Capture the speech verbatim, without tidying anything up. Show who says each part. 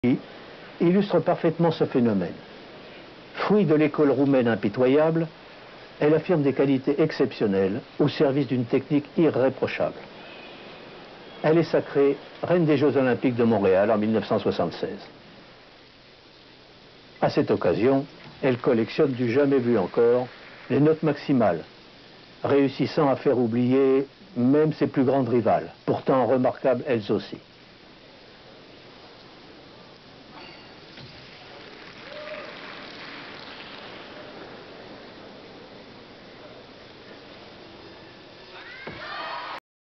Speaker 1: illustre parfaitement ce phénomène. Fruit de l'école roumaine impitoyable, elle affirme des qualités exceptionnelles au service d'une technique irréprochable. Elle est sacrée reine des Jeux Olympiques de Montréal en mille neuf cent soixante-seize. À cette occasion, elle collectionne du jamais vu encore les notes maximales, réussissant à faire oublier même ses plus grandes rivales, pourtant remarquables elles aussi.